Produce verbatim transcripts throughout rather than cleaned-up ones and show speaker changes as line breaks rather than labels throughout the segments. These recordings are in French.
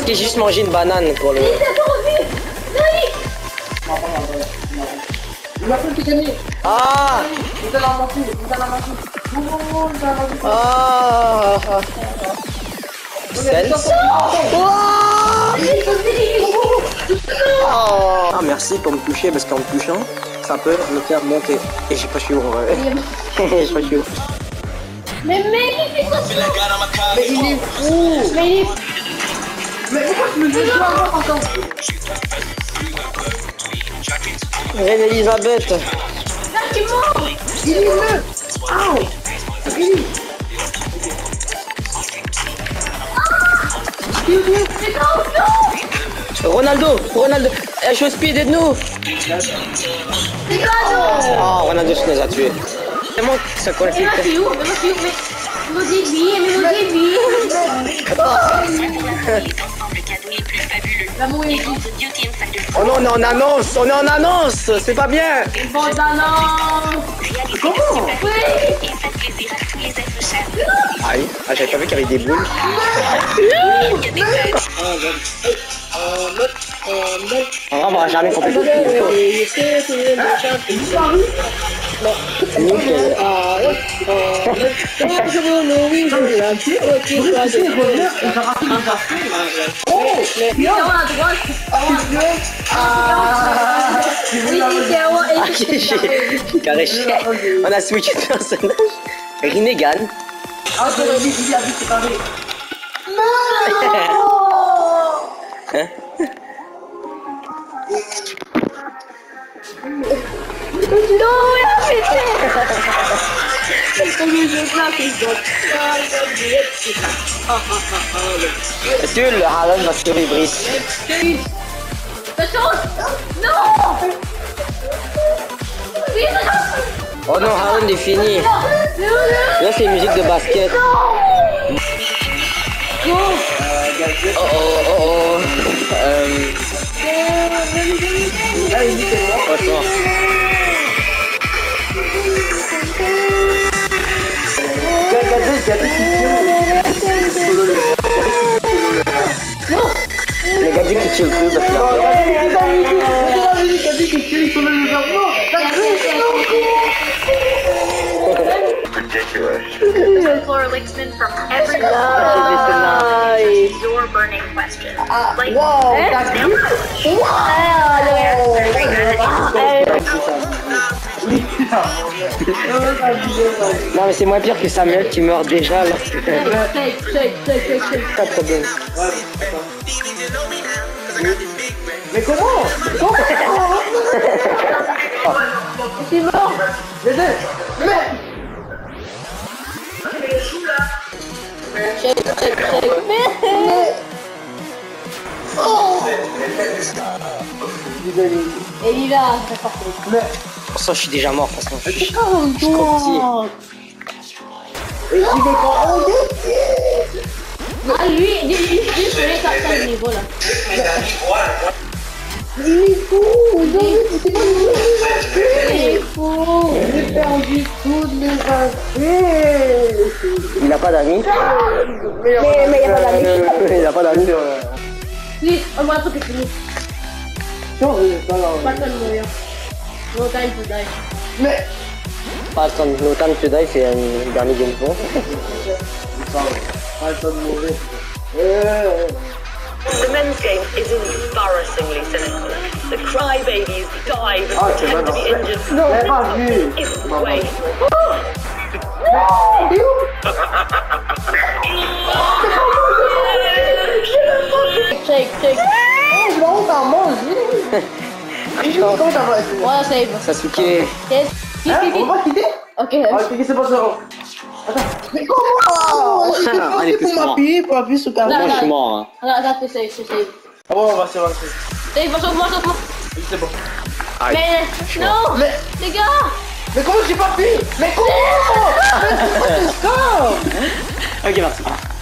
qu'il a juste mangé une banane pour le... Ah Ah Celle-ci. Ah merci pour me toucher parce qu'en me touchant, ça peut me faire monter. Et j'ai pas su où. J'ai pas su où.
Mais mec, il fait quoi?
Mais il est fou.
Mais il est fou.
Mais pourquoi tu me dis ça encore?
Reine Elisabeth.
Là, tu mens.
Il est là. Ow. Really?
Ronaldo, Ronaldo, je suis au speed, aide-nous.
C'est quoi, non?
Oh, Ronaldo se nous a tués. C'est moi qui se qualifie.
Mais moi, c'est où? Mais moi, c'est où? Mais mon débit, mais mon débit. L'amour est ici.
Oh non, on est en annonce, on est en annonce, c'est pas bien.
Bon, annonce.
Comment?
Oui.
Aïe, ah, j'avais pas vu qu'il y avait des boules. On va voir jamais complètement. On a switché de personnage. Rinnegan.
Ah, je l'ai dit, il a dit c'est pareil.
Hein?
Non, il a fait ça.
Est-ce que le Haaland va se sauver Brice?
Non.
Oh non, Haaland est fini. Là, c'est une musique de basket. Oh oh oh oh. Euh... Attends. Les gars disent qu'ils tuent le club parce
Flora Lixman from every your burning question. Like,
Wow,
that's
that's
non mais c'est moins pire que Samuel qui meurt déjà alors que... Pas de problème.
Mais comment? Comment?
C'est mort.
Mais mais
Check, check, check. Et il a, c'est parfait.
mais
Pour ça je suis déjà mort de toute façon. Je suis
comme
je suis trop petit.
Et j'y vais quand on
Ah, lui, lui, lui, lui, je l'ai capté à ce niveau-là.
il est fou. Non, c'est pas lui.
Il est fou.
J'ai perdu toutes mes affaires.
Il a pas d'amis.
Mais mais il y a pas d'amis.
Il a pas d'amis.
Lui, on va tout finir.
Non, c'est pas là.
Pas de mourir. No time to die.
Mais
Pas comme No Time to Die, c'est un dernier game point.
pas le temps de mourir.
The men's game is embarrassingly cynical. The crybabies dive and
Ah, c'est
pretend to be
pas
injured.
non, mais pas vu.
Isn't the way.
Check, check.
Oh, je m'en rends à manger. Comment ça va?
Voilà, save.
Sasuke.
Yes.
Hein, on va quitter?
Ok.
Ah, ok, c'est pas ça. Attends. Mais comment?
Ah, elle est
C'est
plus
pour
smart.
m'appuyer, pour appuyer sur
Non,
carré.
Moi
non.
je suis mort. Hein.
Attends, attends, c'est save, c'est save.
Ah bon, on va se voir.
Save, moi, sauve-moi, sauve-moi.
C'est bon.
Aïe.
Mais, non.
Mais,
Les gars.
mais comment j'ai pas appuyé? Mais comment? Mais c'est ça?
Ok, merci.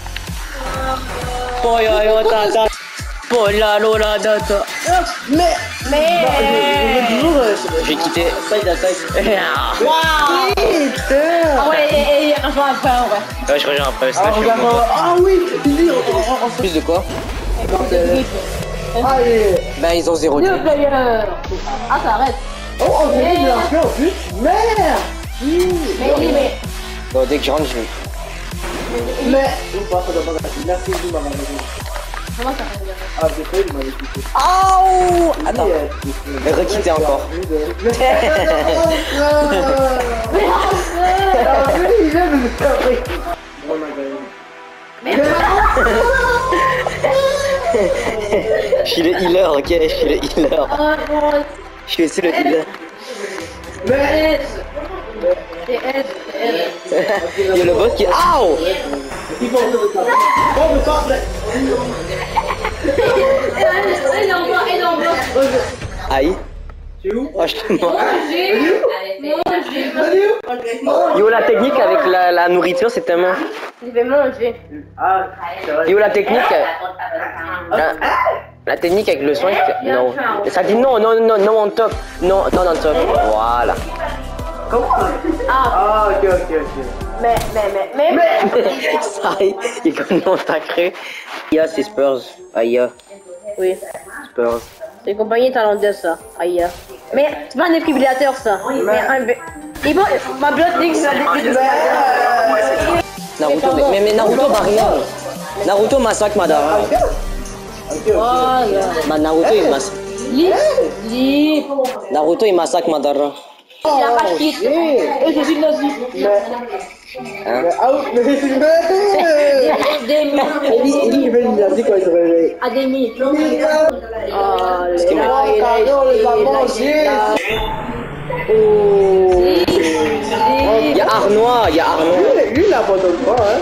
Poya yo tata. Pola lola data.
Mais,
Mais.
je vais toujours.
J'ai quitté side à side.
Waouh.
Putain.
Ah ouais, et, et, et rejoins après, en vrai.
Ouais, je reviens après.
Ah, regarde, ah oui, il dit, on, on, on,
Plus de quoi?
Et
Allez.
Ben, ils ont zéro
Deux
kill.
players. Ah, ça arrête.
Oh, on dirait qu'il l'a fait en plus. Merde.
Mais il est.
Bon, dès que je rentre, je vais.
Mais. Ou pas, ça doit pas gâcher. Merci, vous m'avez dit.
Comment ça fait?
Ah, j'ai fait, il m'avait dit.
Aouh! Attends. Requitter encore. Je suis le healer, ok? Je suis le healer. Je suis aussi le healer.
Mais. C'est S,
Il y a le boss qui. Aouh!
Il envoie, il envoie.
Aïe.
C'est où?
Oh, je te mens.
Manger.
Yo, la technique avec la, la nourriture, c'est tellement.
Je vais manger.
Ah, c'est vrai.
Yo, la technique. La, la technique avec le soin, c'est- non. Ça dit non, non, non, non, on top. Non, non, on top. Voilà.
Comment? Ah, ok, ok, ok.
Mais, mais, mais, mais.
Ça, il est comme non sacré. Aïe, c'est Spurs. Aïe,
Oui.
Spurs.
C'est une compagnie thaïlandaise, ça. Aïe. Mais c'est pas un défibrillateur, ça. Mais un. Et bon, ma blotte dit que c'est un défibrillateur.
Naruto, mais, mais, mais Naruto va rien. Naruto massacre Madara.
Ok, ok.
Voilà.
Bah, Naruto il massacre.
Lip. Lip.
Naruto il massacre Madara.
Il a pas de kit. Et je suis nazi.
Hein?
Mais, ah, mais, mais.
Ademi.
Ellie, Ellie, je vais lui dire quand il se réveille.
Ademi. Oh,
Ce qui
là,
m'a-
il a-
Cadeau,
il
il va
a-
manger.
Il y a Arnois, il y a Arnois.
Lui, lui, il abandonne pas, hein.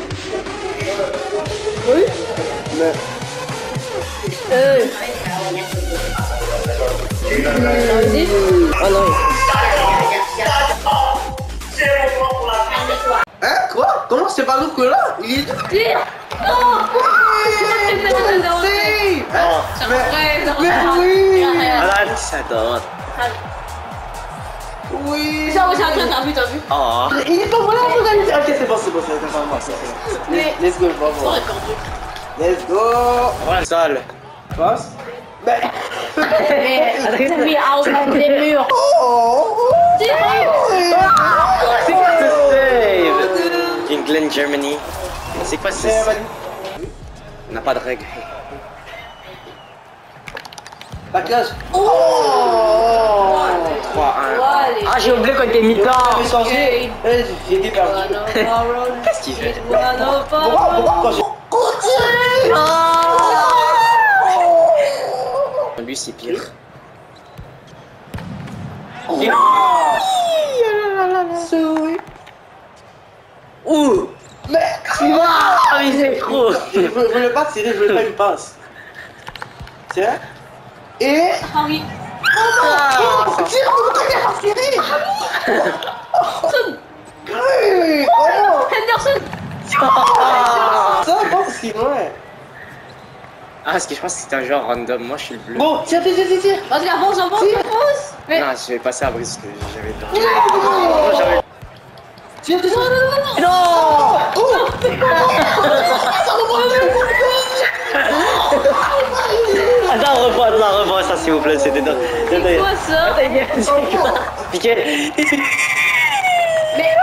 Oui. Mais.
Euh.
Ah non.
Hein? Quoi? Comment c'est pas lourd que là? Il est.
Tire. Non.
Si! Hein? Mais, mais oui!
Ah, ça donne.
Oui!
Ça, oui, c'est un truc, t'as vu, t'as vu.
Oh.
Il est pas vraiment organisé! Ok, c'est bon, c'est bon, c'est bon, c'est bon, c'est bon. Let's- Let's go, bon, bon. Let's go!
Ouais, sale.
Passe. Mais.
Mais, oui, out des murs.
Oh!
Tire.
C'est quoi ce save? England, Germany. C'est quoi ce save? On n'a pas de règles.
La cage.
Oh.
trois un.
Allez.
Ah, j'ai oublié qu'on était mi-temps.
J'ai changé. Eh, J'ai été perdu.
Qu'est-ce qu'il fait?
Pourquoi, pourquoi quand j'ai.
Lui, c'est pire.
Souris.
Ouh!
Mais.
Ah, mais c'est trop!
Je veux- je voulais pas tirer, je voulais pas une passe. Tiens. Et.
Harry.
Oh, tire, pourquoi t'as pas tiré? Oui, comment?
Henderson.
Ça va si loin.
Ah, parce que je pense que c'était un joueur random. Moi, je suis le bleu.
Bon, tire, tire, tire, tire.
Vas-y, avance, avance, avance. Mais.
Non, je vais passer à Brice, parce que j'avais peur. J'avais-
Tire, tire, tire.
Non.
Oh.
Attends, revois, attends, revois ça, s'il vous plaît, c'était dans.
C'est quoi ça?
Piqué.
Mais.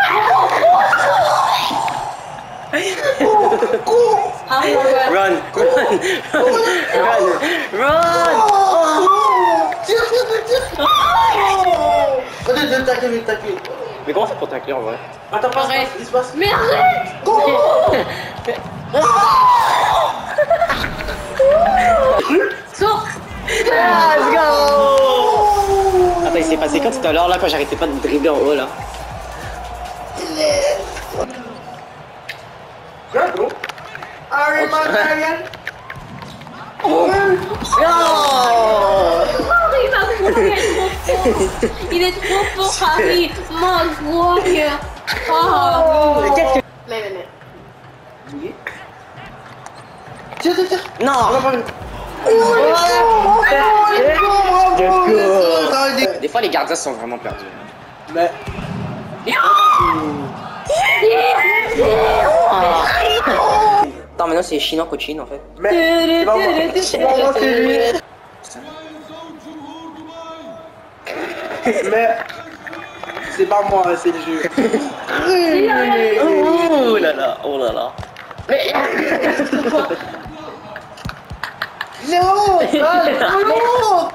Harry, ouais.
Run, run, run, run!
Tire, tire, tire, tire. Oh. Attends, je vais taquer, je vais taquer.
Mais comment ça pour tacler en vrai?
Attends, passe,
Arrête.
passe, il se passe.
Mais arrête. Sors.
Let's go! Attends, il s'est passé quand tout à l'heure là, quand j'arrêtais pas de dribbler en haut là?
Bravo. Harry Maguire.
Oh!
Harry Maguire est trop fort. Il est trop fort, Harry Maguire. Oh.
Mais qu'est-ce que.
Mais, mais, mais.
Tire, tire, tire.
Non! Des fois, les gardiens sont vraiment perdus.
Mais.
Attends, maintenant c'est chinois coachine en fait.
Mais c'est pas moi, c'est pas moi, c'est lui. Mais c'est pas moi, c'est le jeu.
Oh là là, oh là là. Mais
Non, non,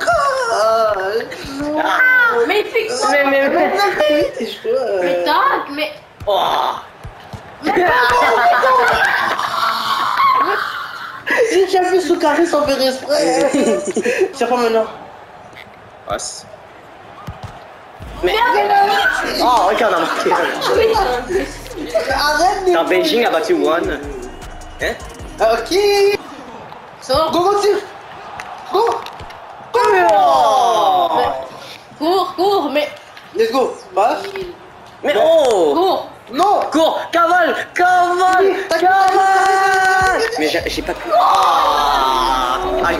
Mais il fait quoi?
mais mais mais.
Mais tac, mais.
Oh.
J'ai déjà vu sous carré sans faire exprès. C'est pas maintenant.
Passe. Mais. Oh, ok, on a marqué.
Arrête.
Dans Beijing a battu One. Hein?
Ok.
Sors.
Go, go, tire. Go.
Oh.
Cours, cours, mais.
Let's go. Passe.
Mais oh.
Cours.
Non.
Cours, cavale, cavale, cavale. Mais j'ai j'ai pas pu. Ah. Aïe.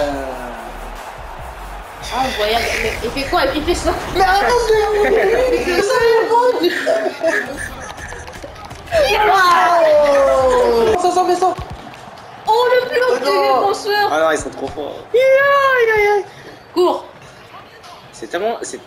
Ah, voyage, mais il fait quoi? Il fait ça.
Mais arrête de. Ça va. Ça sent, ça.
Oh, le plus de défenseur.
Ah non, ils sont trop forts.
Cours.
C'est tellement. C'est.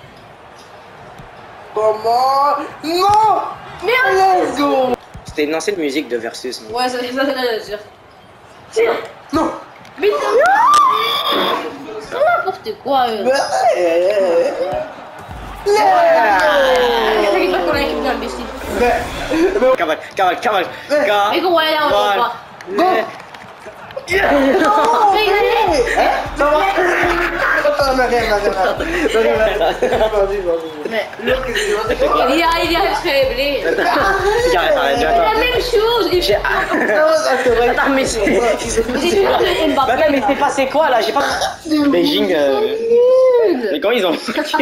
Comment? Non.
Merde.
Let's go.
C'était une ancienne musique de Versus. Non?
Ouais, ça, ça, ça, ça, ça. Tire.
Non.
Mais c'est n'importe quoi. Euh.
Mais.
T'inquiète pas qu'on a une équipe d'imbéciles.
Mais.
Cavale, cavale, cavale.
Mais gros, ouais, là, on va pas.
Go.
Non, mais
Ça va. Attends, mais rien, rien, rien.
Mais il y a, il y a faiblé.
Arrête, arrête,
C'est la
attends.
même chose. Il
J'ai. Attends, mais c'est. Attends, mais c'est passé quoi là? J'ai pas. Beijing. Euh... Mais comment ils ont.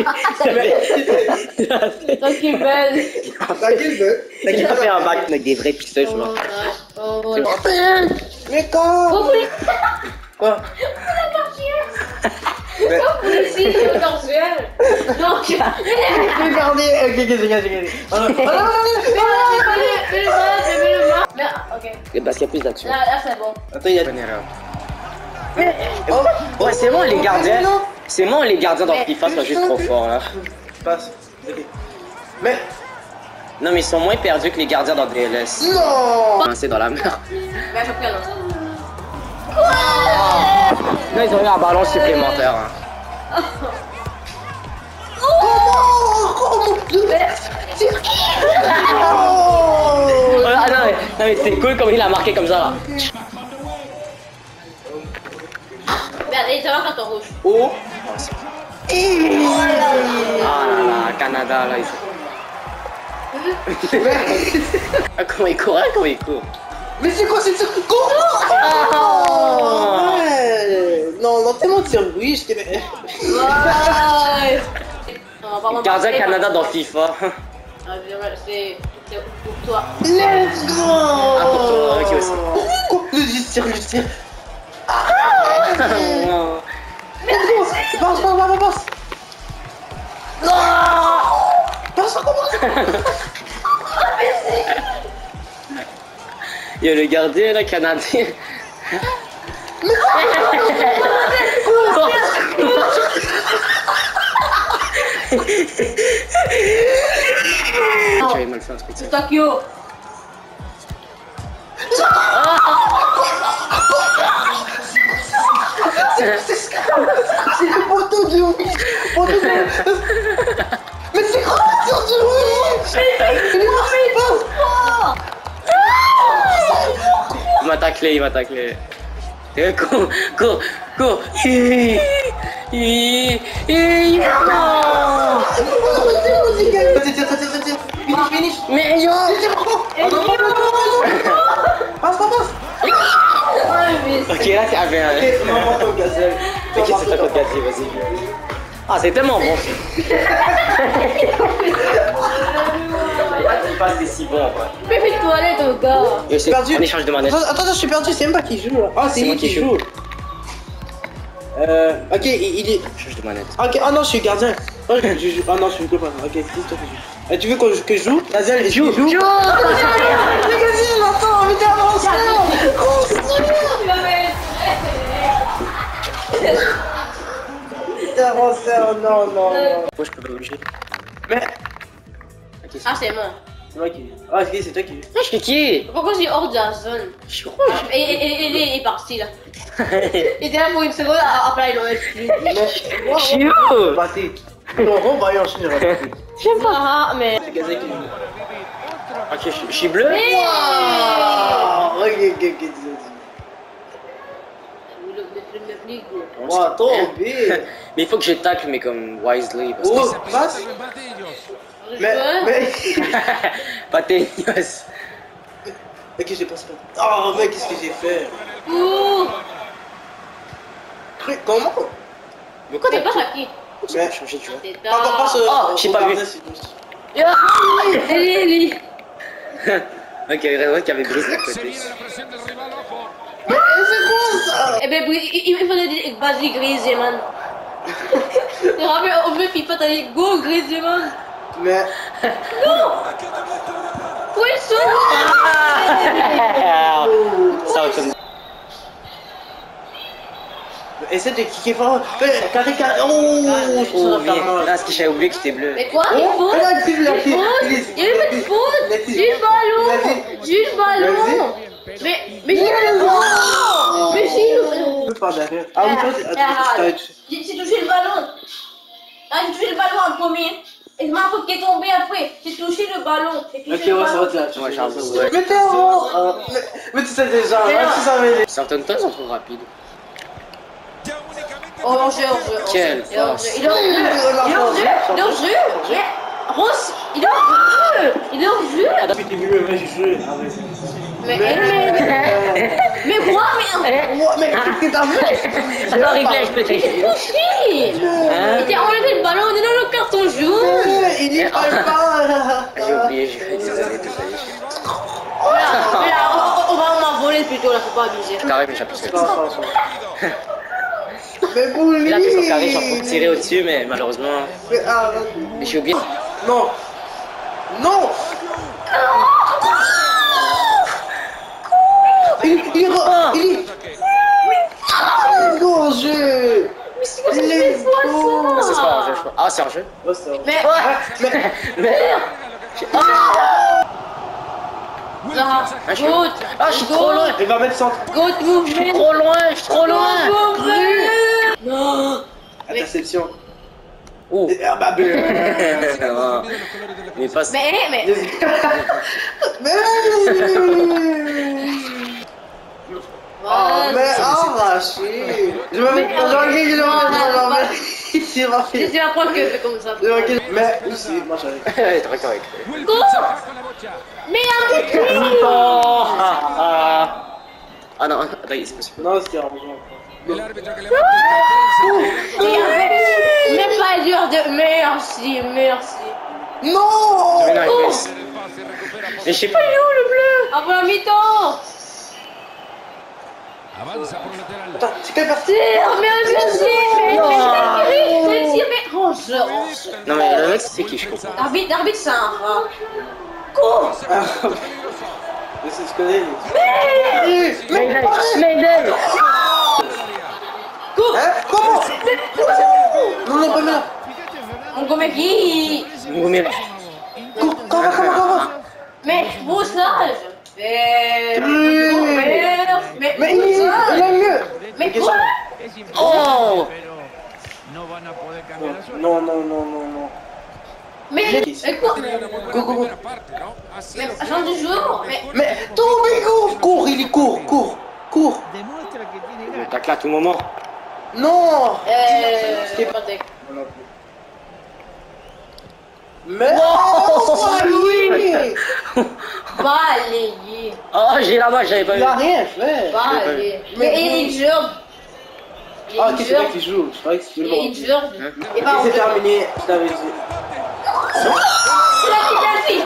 Tranquille, belle.
J'ai pas fait un bac avec des vrais pixels, je vois.
Oh, voilà.
Mais quand?
Oh, police.
Quoi?
Oh, policier, c'est potentiel. Donc,
Regardez, ok, ok, j'ai gagné, j'ai gagné. Oh non, non, non,
mets le masque, mets le masque. Mais, ok.
Parce qu'il y a plus d'action.
Là, là, c'est bon.
attends, il y a.
Bonne erreur. Ouais, c'est moi les gardiens. C'est moi les gardiens dans FIFA sont juste trop forts là.
Passe. Ok. Mais.
Non, mais ils sont moins perdus que les gardiens dans D L S.
Non.
C'est dans la merde.
Mais je prends
Non, ils ont eu un ballon supplémentaire. Hein.
Comment? Comment?
Oh, ah non, mais, non, mais c'est cool comme il a marqué comme ça là.
Merde, il va quand on rouge.
Oh.
Ah là là, Canada là, ils sont. Ah, comment il court, hein, comment il court.
Mais c'est quoi cette circuit?
Oh.
Ouais. Non, non, tellement de circuit, je t'ai.
Ouais.
Gardien Canada dans FIFA.
Ah, c'est pour toi.
Let's go.
Ah, pour toi, ok aussi.
Quoi? Le tire, le tire.
Non.
Let's go. Passe, passe, passe, passe. Non. Passe, comment?
Il y a le gardien là, canadien. J'avais mal fait un truc.
C'est Tokyo.
C'est le poteau de oui. Poteau de. Mais c'est quoi le poteau de oui? Il est pas.
Il m'a taclé, il m'a taclé. Eh, Cours, cours, cours. Hi, hi, hi, non. Mais yo.
Passe, passe, passe.
Ok, là c'est avec un.
Ok, non, pas au gazelle.
Ok, c'est pas contre gâté, vas-y. Ah, c'est tellement bon. Il passe des si bons quoi.
Fais mes toilettes au gars.
Yo, c'est
Perdu.
un échange de manette.
Attends, attends, je suis perdu, c'est même pas qui joue là. Ah, c'est
C'est moi
lui qui
qui
joue. Euh, ok, il, il est.
Échange de manette.
Ok, ah non, je suis gardien. Oh, je, je joue. Ah non, je suis que pas. Ok, c'est toi qui joue. Eh, tu veux que je, que je joue? Gazelle, joue, joue. Joue. Mais vas-y, attends, mais t'es avancé. T'es avancé, non, non, non.
Moi je peux pas bouger.
Mais.
Ah, c'est moi.
C'est moi qui. Ah, c'est c'est toi qui.
Ah, je suis qui?
Pourquoi je suis hors de la zone?
Je suis rouge.
Et, et, et, et, il est parti là. Il était là pour une seconde, après il aurait plus.
Mais.
Je suis où?
Batik. Non, on va y enchaîner.
J'aime pas. Ah, mais.
C'est Gaza qui joue.
Ok, je, je suis bleu.
Mais.
Ah, ok, ok, ok. Wow, tombé.
Mais il faut que je tacle, mais comme wisely. Parce
Oh,
que
passe. Mais, mais.
pas teignos.
Ok, j'ai pas pas. Oh, mec, qu'est-ce que j'ai fait?
Ouh.
Truc, comment?
Mais quoi
Mais
t'as
pas qui?
Mais.
changé, tu vois?
C'est
Pas, pas, pas ce.
Oh, j'ai pas vu.
Eli.
Ok, il y qui avait brisé à côté.
Mais c'est quoi ça?
Eh ben, il, il, il fallait dire vas-y, Griezmann. Tu rappelles, au jeu FIFA, t'as dit go, Griezmann.
Mais.
Non. Où ils sont?
Ça retourne.
Essaie de kicker fort. Fais carré carré. Oh, je suis
Oh,
sur
mais
la main.
là, ce que j'avais oublié que c'était bleu.
Mais quoi? Il
Oh,
faut.
regarde, il a
Il
fait.
faut.
Il est-
Il y a eu une faute.
il a-
J'ai le ballon. J'ai le ballon. Mais, mais j'ai le ballon. Mais j'ai le
Je peux pas derrière. Ah oui, toi, tu as touché.
J'ai j'ai touché le ballon. Ah, j'ai touché le ballon en premier. Et ma faute qui est tombée après. J'ai touché le ballon. J'ai touché
Ok,
le
ouais, ça va,
ballon.
tu as touché.
Ouais, j'ai un peu, ouais.
Mais t'es avant. Euh, mais- Mais tu sais déjà,
Mais
même
non.
si ça avait.
Certaines fois, ils sont trop rapides.
Oh, hors jeu, hors jeu.
Quelle
Il est hors jeu.
force.
Il est hors jeu. Il est hors jeu. Il est hors jeu. Mais Ross, il est hors jeu. Il est hors jeu.
Depuis le début, mais j'ai joué. Ah, ouais.
Mais, mais, mais, mais quoi, mais.
Moi, mais qu'est-ce que t'as fait?
Attends, réglage
J'ai
peut-être.
touché. Il t'a enlevé le ballon, on est dans le carton jaune.
Mais Il dit pas.
J'ai oublié, j'ai fait des années, désolé.
Voilà, voilà, on, on va m'en voler plutôt, là, faut pas abuser.
Carré, mais j'appuie sur le
Attends, attends, attends. Mais Bouli.
Là, appuie sur carré, genre pour tirer au-dessus, mais malheureusement,
Mais arrête.
mais j'ai oublié.
Non. Non. Il il re- il il gorgé.
Mais c'est quoi, c'est quoi
Ah, c'est
ça?
pas un jeu, je crois. Ah, c'est un jeu.
Oh, c'est vrai.
Mais.
Mais
Merde.
Ah,
Ah, je suis-
good.
Ah, je suis trop loin.
il va mettre centre.
Good
Je suis
movement.
trop loin, je suis trop loin.
Non.
Interception.
Oh.
Et- Ah bah bleu.
Mais pas.
Mais, mais.
Mais. Oh,
Voilà.
mais arraché. Je me mets
Mais-
dans le gueule, je
Non,
me mets
non,
dans
non.
le C'est ma
C'est
fille.
c'est la première que je fais comme ça.
Je me mets- Mais aussi, moi j'arrive.
T'es correct.
Go. Mais arrêtez.
Oh, ah, ah. Ah non, attends, c'est possible.
Non, c'était arrangeant.
Même pas dur de. Merci, merci.
Non.
Mais non, il
Oh.
baisse. Mais je sais pas, il est où le bleu?
Avant la mi-temps.
Attends, c'est quelle partie?
Tire, mais merci. Mais mais mais tire, mais range, range.
Non, mais le mec, c'est qui, je comprends.
L'arbitre, l'arbitre, c'est un rat. Cours.
Ah, mais c'est ce que j'ai. Mais. Mais.
Maiden.
Cours.
Hein? Comment? Non, non, pas là.
Mon Gomeki.
Mais
Comment, comment, comment, comment?
Mais brossage. Mais. Mais.
Mais il est, il est mieux.
Mais quoi?
oh.
Non, non, non, non, non.
Mais. Mais quoi?
Go, go, go.
Mais agent du jour. Mais.
Mais Toby, cours, cours, il est court, cours, cours.
Je tacle à tout moment.
Non.
Euh. C'est pas tech.
Mais. Oh, lui.
Balayé.
Oh, j'ai la main, j'avais pas
Il
vu.
a rien fait.
Balayé.
Mais-
Mais il jure.
Ah, ok, c'est vrai qu'il joue. Je croyais que c'était le
Il
bon.
jure. Et
Ok,
pas
c'est terminé, je t'avais dit.
C'est la petite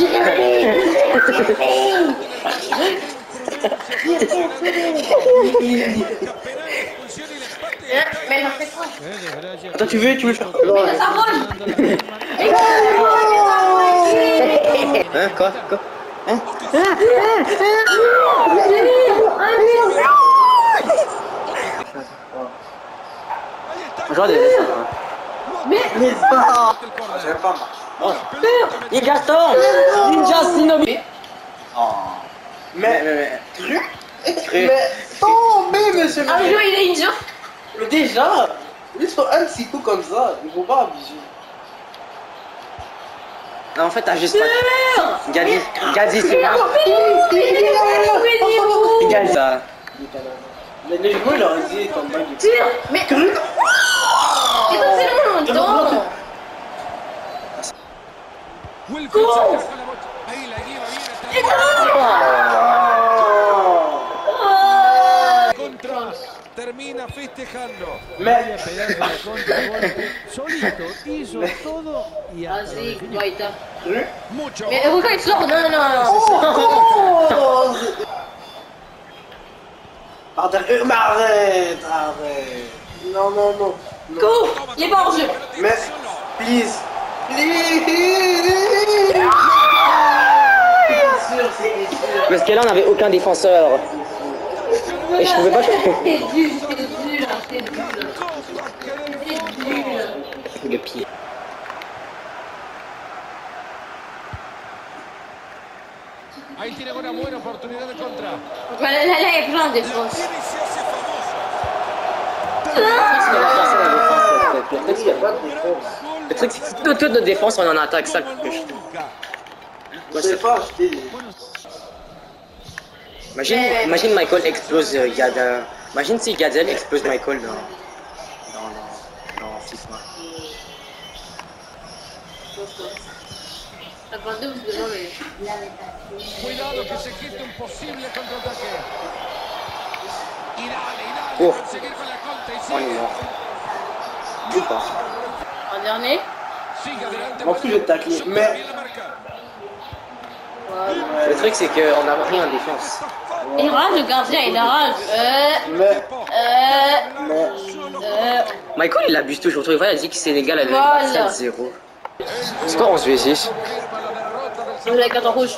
Mais j'en fais quoi?
Attends, tu veux, tu veux faire quoi?
Mais ça vole.
Hein, quoi? Quoi? Hein? Regardez.
Mais
Mais ça. J'aime pas moi.
Il Gaston. Ninja Shinobi.
Oh.
Mais,
Mais,
mais,
cru
Cru.
Mais, tombez, monsieur le
un
maire.
jour il est ninja.
Mais déjà, ils sont un petit coup comme ça, ils vont pas abuser.
non, en fait, t'as juste pas. Gadi, Gadi, c'est pas. Gadi, ça.
Les les joueurs, ils leur ont dit comme ça.
Tire. Mais
Cru
c'est pas fait longtemps.
Wilfried. Contra. Termina festejando.
Mais,
Solito hizo todo y hasta lo
Vas-y,
definió.
Guaita.
cru
Mucho.
Mais pourquoi il sort? Non, non, non.
Oh Pardon, euh, mais arrête, arrête. Non, non, non. non.
Go. Il est pas hors jeu.
Mais, please, please. C'est sûr, c'est sûr.
Parce que là, on avait aucun défenseur. Et je pouvais pas.
C'est dur, c'est dur, c'est dur. C'est dur.
Le pied.
Ahí tiene una buena oportunidad de contra.
Voilà, là, là, il y a plein de défenses.
Tiene y se hace
Il y a pas de défense.
Le truc, c'est que toute, toute notre défense, on est en attaque. Ça que je.
Je sais pas acheter des...
Imagine,
Mais-
imagine Michael explose euh, Gada. Imagine si Gadiel explose Michael dans. dans. dans. dans FIFA.
cinquante-deux, parce que non, mais.
Cuidado que se quite un posible contraataque. Y dale, y dale.
Oh.
Conseguir con la contra y
On est
sigue.
mort. Ou pas.
Un dernier.
Sigue adelante.
M'en fous de tacler, mais...
Bien la marca.
Voilà.
Le truc, c'est qu'on n'a rien en défense.
Il rage, le gardien, il a rage. Euh.
Mais...
Euh.
Mais...
Euh.
Michael, il abuse toujours. Il a dit que Sénégal avait
Voilà.
sept zéro. C'est quoi onze v six?
Vous avez carton rouge.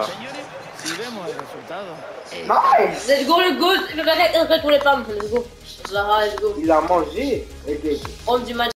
Nice.
Let's go, let's go. Je vais arrêter pour les femmes. Let's go. Zara, let's go.
Il a mangé. Et puis...
Homme du match.